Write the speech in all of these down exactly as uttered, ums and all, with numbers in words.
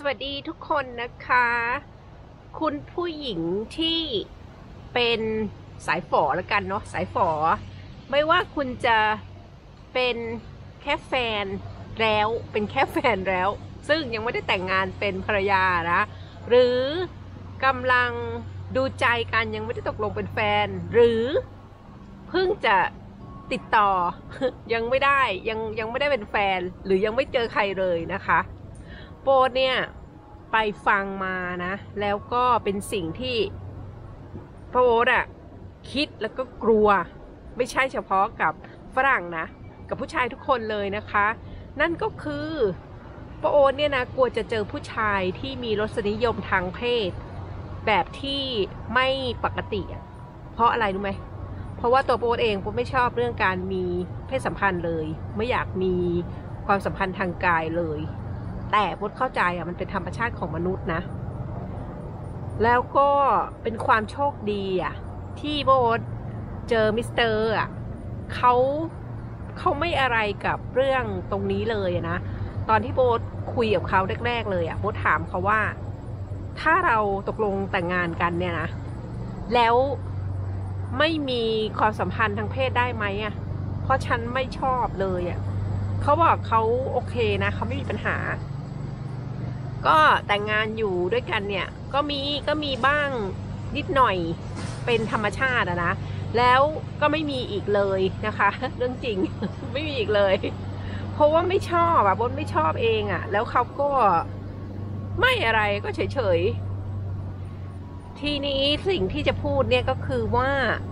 วัสดีทุกคนนะคะคุณผู้หญิงที่เป็นสายฝอแล้วกันเนาะสายฝอไม่ว่าคุณจะเป็นแค่แฟนแล้วเป็นแค่แฟนแล้วซึ่งยังไม่ได้แต่งงานเป็นภรรยานะหรือกำลังดูใจกันยังไม่ได้ตกลงเป็นแฟนหรือเพิ่งจะติดต่อยังไม่ได้ยังยังไม่ได้เป็นแฟนหรือยังไม่เจอใครเลยนะคะโปเนี่ยไปฟังมานะแล้วก็เป็นสิ่งที่โปอะคิดแล้วก็กลัวไม่ใช่เฉพาะกับฝรั่งนะกับผู้ชายทุกคนเลยนะคะนั่นก็คือโปเนี่ยนะกลัวจะเจอผู้ชายที่มีรสนิยมทางเพศแบบที่ไม่ปกติเพราะอะไรรู้ไหมเพราะว่าตัวโปเองโปไม่ชอบเรื่องการมีเพศสัมพันธ์เลยไม่อยากมีความสัมพันธ์ทางกายเลยแต่โปเข้าใจอ่ะมันเป็นธรรมชาติของมนุษย์นะแล้วก็เป็นความโชคดีอ่ะที่โบเจอมิสเตอร์อ่ะเขาเขาไม่อะไรกับเรื่องตรงนี้เลยนะตอนที่โบคุยกับเขาแรกๆเลยอ่ะโบถามเขาว่าถ้าเราตกลงแต่งงานกันเนี่ยนะแล้วไม่มีความสัมพันธ์ทางเพศได้ไหมอ่ะเพราะฉันไม่ชอบเลยอ่ะเขาบอกเขาโอเคนะเขาไม่มีปัญหาก็แต่งงานอยู่ด้วยกันเนี่ยก็มีก็มีบ้างนิดหน่อยเป็นธรรมชาติอะนะแล้วก็ไม่มีอีกเลยนะคะเรื่องจริง ไม่มีอีกเลยเพราะว่าไม่ชอบอะบนไม่ชอบเองอะแล้วเขาก็ไม่อะไรก็เฉยๆทีนี้สิ่งที่จะพูดเนี่ยก็คือว่า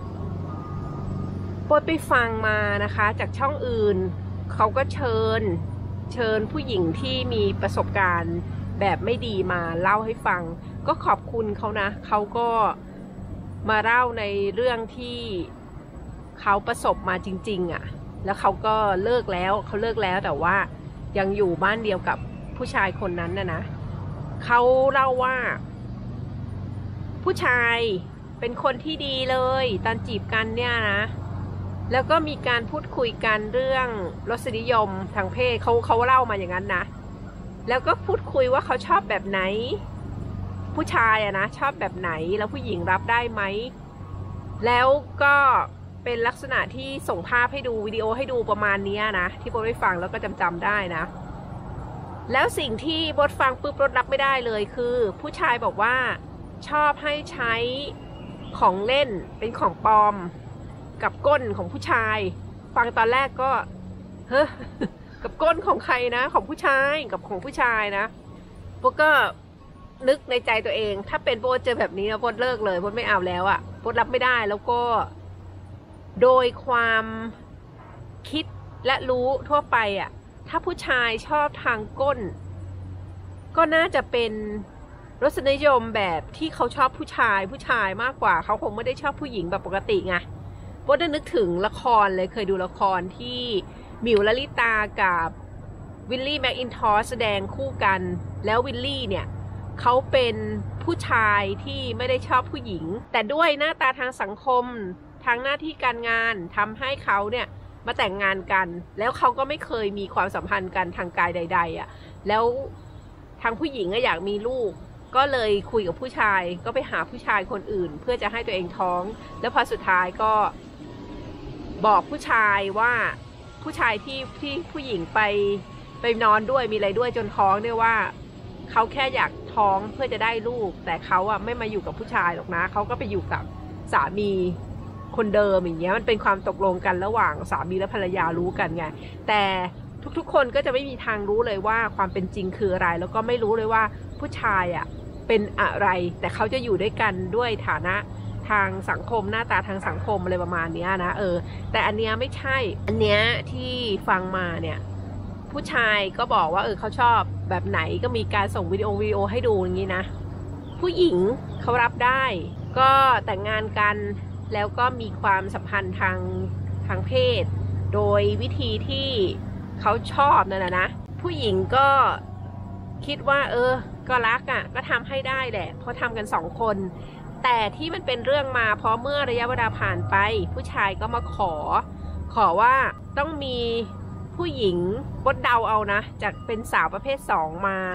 บนไปฟังมานะคะจากช่องอื่นเขาก็เชิญเชิญผู้หญิงที่มีประสบการณ์แบบไม่ดีมาเล่าให้ฟังก็ขอบคุณเขานะเขาก็มาเล่าในเรื่องที่เขาประสบมาจริงๆอ่ะแล้วเขาก็เลิกแล้วเขาเลิกแล้วแต่ว่ายังอยู่บ้านเดียวกับผู้ชายคนนั้นน่ะนะเขาเล่าว่าผู้ชายเป็นคนที่ดีเลยตอนจีบกันเนี่ยนะแล้วก็มีการพูดคุยกันเรื่องรสนิยมทางเพศเขาเขาเล่ามาอย่างนั้นนะแล้วก็พูดคุยว่าเขาชอบแบบไหนผู้ชายอะนะชอบแบบไหนแล้วผู้หญิงรับได้ไหมแล้วก็เป็นลักษณะที่ส่งภาพให้ดูวิดีโอให้ดูประมาณนี้นะที่โบได้ฟังแล้วก็จำจำได้นะแล้วสิ่งที่โบฟังปุ๊บโบรับไม่ได้เลยคือผู้ชายบอกว่าชอบให้ใช้ของเล่นเป็นของปลอมกับก้นของผู้ชายฟังตอนแรกก็เฮ้อกับก้นของใครนะของผู้ชายกับของผู้ชายนะโบก็นึกในใจตัวเองถ้าเป็นโบเจอแบบนี้นะโบเลิกเลยโบไม่เอาแล้วอะโบรับไม่ได้แล้วก็โดยความคิดและรู้ทั่วไปอะถ้าผู้ชายชอบทางก้นก็น่าจะเป็นรสนิยมแบบที่เขาชอบผู้ชายผู้ชายมากกว่าเขาคงไม่ได้ชอบผู้หญิงแบบปกติไงโบได้นึกถึงละครเลยเคยดูละครที่หมิวลลิตากับวิลลี่แม็กอินทอร์แสดงคู่กันแล้ววิลลี่เนี่ยเขาเป็นผู้ชายที่ไม่ได้ชอบผู้หญิงแต่ด้วยหน้าตาทางสังคมทางหน้าที่การงานทำให้เขาเนี่ยมาแต่งงานกันแล้วเขาก็ไม่เคยมีความสัมพันธ์กันทางกายใดๆอ่ะแล้วทางผู้หญิงก็อยากมีลูกก็เลยคุยกับผู้ชายก็ไปหาผู้ชายคนอื่นเพื่อจะให้ตัวเองท้องแล้วพอสุดท้ายก็บอกผู้ชายว่าผู้ชายที่ที่ผู้หญิงไปไปนอนด้วยมีอะไรด้วยจนท้องเนี่ยว่าเขาแค่อยากท้องเพื่อจะได้ลูกแต่เขาอะไม่มาอยู่กับผู้ชายหรอกนะเขาก็ไปอยู่กับสามีคนเดิมอย่างเงี้ยมันเป็นความตกลงกันระหว่างสามีและภรรยารู้กันไงแต่ทุกๆคนก็จะไม่มีทางรู้เลยว่าความเป็นจริงคืออะไรแล้วก็ไม่รู้เลยว่าผู้ชายอะเป็นอะไรแต่เขาจะอยู่ด้วยกันด้วยฐานะทางสังคมหน้าตาทางสังคมอะไรประมาณนี้นะเออแต่อันเนี้ยไม่ใช่อันเนี้ยที่ฟังมาเนี่ยผู้ชายก็บอกว่าเออเขาชอบแบบไหนก็มีการส่งวิดีโอวิดีโอให้ดูอย่างนี้นะผู้หญิงเขารับได้ก็แต่งงานกันแล้วก็มีความสัมพันธ์ทางทางเพศโดยวิธีที่เขาชอบนั่นแหละนะผู้หญิงก็คิดว่าเออก็รักอ่ะก็ทำให้ได้แหละเพราะทำกันสองคนแต่ที่มันเป็นเรื่องมาเพราะเมื่อระยะเวลาผ่านไปผู้ชายก็มาขอขอว่าต้องมีผู้หญิงบดเดาเอานะจากเป็นสาวประเภทสองมา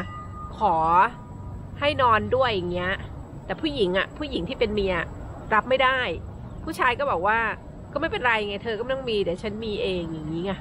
ขอให้นอนด้วยอย่างเงี้ยแต่ผู้หญิงอ่ะผู้หญิงที่เป็นเมียรับไม่ได้ผู้ชายก็บอกว่าก็ไม่เป็นไรไงเธอก็ไม่ต้องมีเดี๋ยวฉันมีเองอย่างนี้ไง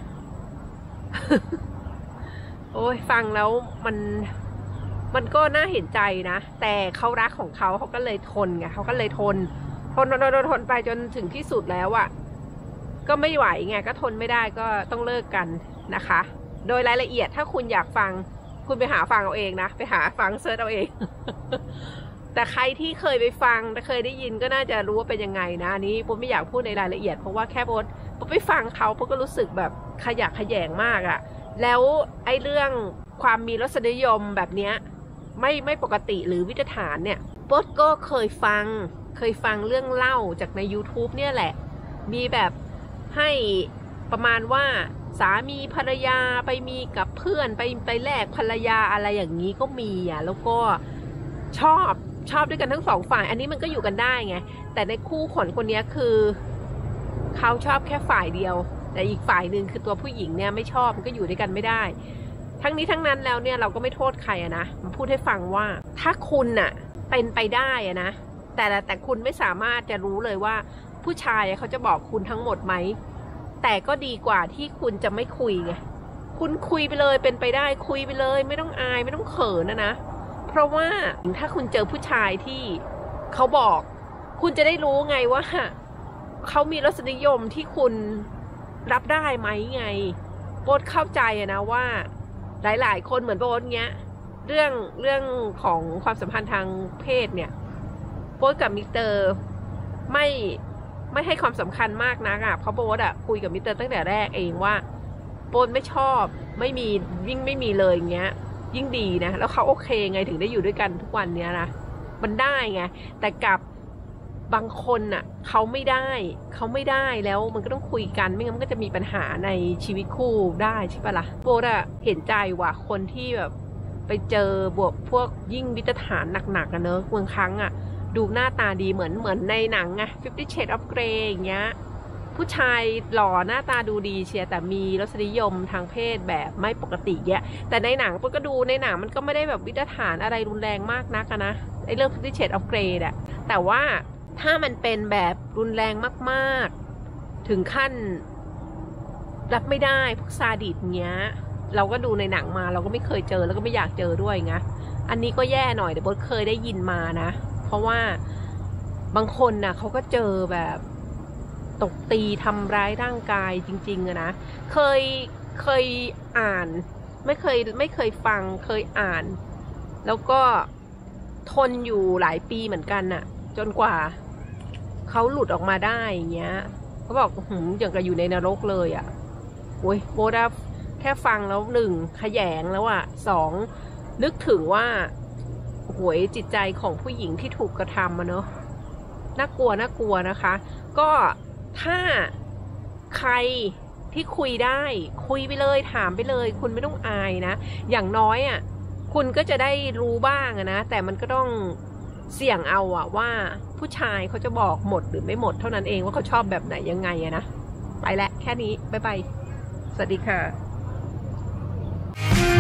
โอ้ยฟังแล้วมันมันก็น่าเห็นใจนะแต่เขารักของเขาเขาก็เลยทนไงเขาก็เลยทนทนทนทนทนไปจนถึงที่สุดแล้วอะก็ไม่ไหวไงก็ทนไม่ได้ก็ต้องเลิกกันนะคะโดยรายละเอียดถ้าคุณอยากฟังคุณไปหาฟังเอาเองนะไปหาฟังเซิร์ชเอาเอง แต่ใครที่เคยไปฟังเคยได้ยินก็น่าจะรู้ว่าเป็นยังไงนะอันนี้ปุ๊บไม่อยากพูดในรายละเอียดเพราะว่าแค่ปุ๊บปุ๊บไปฟังเขาปุ๊บก็รู้สึกแบบขยะแขยงมากอะแล้วไอ้เรื่องความมีรสนิยมแบบเนี้ยไม่ไม่ปกติหรือวิจฐานเนี่ยปุ๊บก็เคยฟังเคยฟังเรื่องเล่าจากใน ยูทูบ เนี่ยแหละมีแบบให้ประมาณว่าสามีภรรยาไปมีกับเพื่อนไปไปแลกภรรยาอะไรอย่างนี้ก็มีอ่ะแล้วก็ชอบชอบด้วยกันทั้งสองฝ่ายอันนี้มันก็อยู่กันได้ไงแต่ในคู่ขนคนนี้คือเขาชอบแค่ฝ่ายเดียวแต่อีกฝ่ายหนึ่งคือตัวผู้หญิงเนี่ยไม่ชอบมันก็อยู่ด้วยกันไม่ได้ทั้งนี้ทั้งนั้นแล้วเนี่ยเราก็ไม่โทษใครอะนะมันพูดให้ฟังว่าถ้าคุณน่ะเป็นไปได้อะนะแต่แต่คุณไม่สามารถจะรู้เลยว่าผู้ชายเขาจะบอกคุณทั้งหมดไหมแต่ก็ดีกว่าที่คุณจะไม่คุยไงคุณคุยไปเลยเป็นไปได้คุยไปเลยไม่ต้องอายไม่ต้องเขินนะนะเพราะว่าถ้าคุณเจอผู้ชายที่เขาบอกคุณจะได้รู้ไงว่าเขามีรสนิยมที่คุณรับได้ไหมไงโบ๊ทเข้าใจอะนะว่าหลายๆคนเหมือนโบ๊ทเงี้ยเรื่องเรื่องของความสัมพันธ์ทางเพศเนี่ยโบ๊ทกับมิสเตอร์ไม่ไม่ให้ความสำคัญมากนักอ่ะเพราะโบ๊ทอ่ะคุยกับมิสเตอร์ตั้งแต่แรกเองว่าโบ๊ทไม่ชอบไม่มียิ่งไม่มีเลยอย่างเงี้ยยิ่งดีนะแล้วเขาโอเคไงถึงได้อยู่ด้วยกันทุกวันเนี้ยนะมันได้ไงแต่กับบางคนน่ะเขาไม่ได้เขาไม่ได้แล้วมันก็ต้องคุยกันไม่งั้นมันก็จะมีปัญหาในชีวิตคู่ได้ใช่ปะล่ะโบ๊ทอะเห็นใจว่ะคนที่แบบไปเจอบวกพวกยิ่งวิตฐานหนักๆกันเนอะบางครั้งอะดูหน้าตาดีเหมือนเหมือนในหนังไง Fifty Shades of Grey อย่างเงี้ยผู้ชายหล่อหน้าตาดูดีเชียร์แต่มีรสนิยมทางเพศแบบไม่ปกติเงี้ยแต่ในหนังปุ๊บก็ดูในหนังมันก็ไม่ได้แบบวิตฐานอะไรรุนแรงมากนักนะไอ้เรื่อง Fifty Shades of Grey เนี่ยแต่ว่าถ้ามันเป็นแบบรุนแรงมากๆถึงขั้นรับไม่ได้พวกซาดิสเงี้ยเราก็ดูในหนังมาเราก็ไม่เคยเจอแล้วก็ไม่อยากเจอด้วยไงอันนี้ก็แย่หน่อยแต่โบ๊ทเคยได้ยินมานะเพราะว่าบางคนน่ะเขาก็เจอแบบตบตีทำร้ายร่างกายจริงๆอะนะเคยเคยอ่านไม่เคยไม่เคยฟังเคยอ่านแล้วก็ทนอยู่หลายปีเหมือนกันน่ะจนกว่าเขาหลุดออกมาได้อย่างเงี้ยเขาบอกหืมอย่างกับอยู่ในนรกเลยอ่ะโอ้ยโบดาแค่ฟังแล้วหนึ่งขยงแล้วอ่ะสองนึกถึงว่าหวยจิตใจของผู้หญิงที่ถูกกระทำมาเนอะน่ากลัวน่ากลัวนะคะก็ถ้าใครที่คุยได้คุยไปเลยถามไปเลยคุณไม่ต้องอายนะอย่างน้อยอ่ะคุณก็จะได้รู้บ้างนะแต่มันก็ต้องเสี่ยงเอาอะว่าผู้ชายเขาจะบอกหมดหรือไม่หมดเท่านั้นเองว่าเขาชอบแบบไหนยังไงอะนะไปแล้วแค่นี้บ๊ายบายสวัสดีค่ะ